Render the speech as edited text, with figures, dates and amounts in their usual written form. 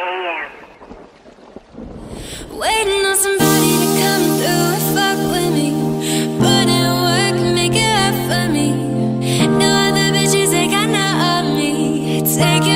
a.m. Waiting on somebody to come through and fuck with me. Put in work, make it up for me. No other bitches, they got none of me. Take